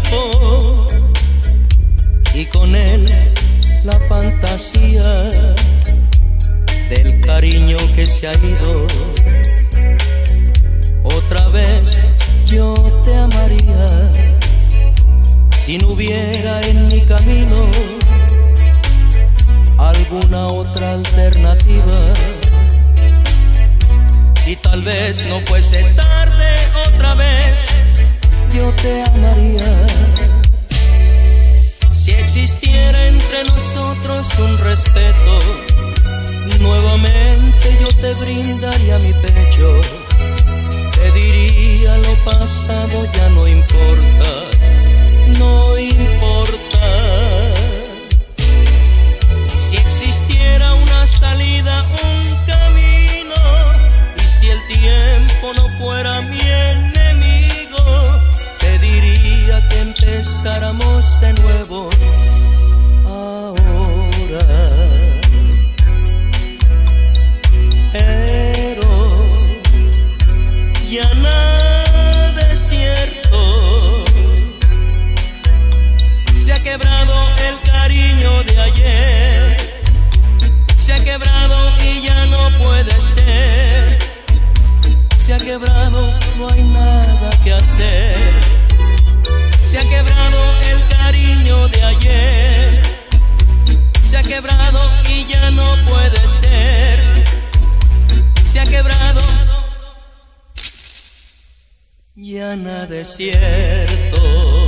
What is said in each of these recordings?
tiempo y con él la fantasía del cariño que se ha ido. Otra vez yo te amaría si no hubiera en mi camino alguna otra alternativa. Si tal vez no fuese tarde otra vez, yo te amaría. Si existiera entre nosotros un respeto, nuevamente yo te brindaría mi pecho. Te diría lo pasado ya no importa, no importa. Si existiera una salida, un camino, y si el tiempo no fuera mi enemigo, te diría que empezáramos de nuevo ahora. Pero ya nada es cierto. Se ha quebrado el cariño de ayer, se ha quebrado y ya no puede ser. Se ha quebrado, no hay nada que hacer. Se ha quebrado el cariño de ayer, se ha quebrado y ya no puede ser. Se ha quebrado, ya nada es cierto.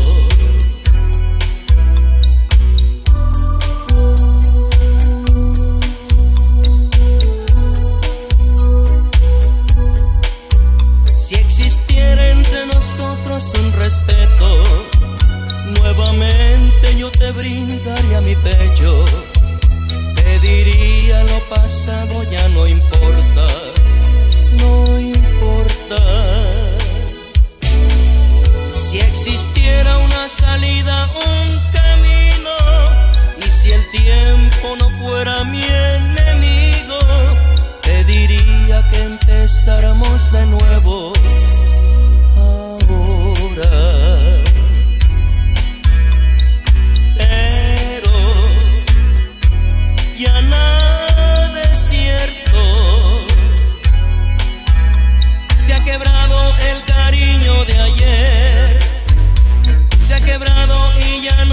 Si existiera entre nosotros un respeto, nuevamente yo te brindaría mi pecho. Te diría lo pasado ya no importa, no importa. Si existiera una salida, un camino, y si el tiempo no fuera mi enemigo, te diría que empezáramos de nuevo ahora. Pero ya nada es cierto. Se ha quebrado el cariño de ayer, se ha quebrado y ya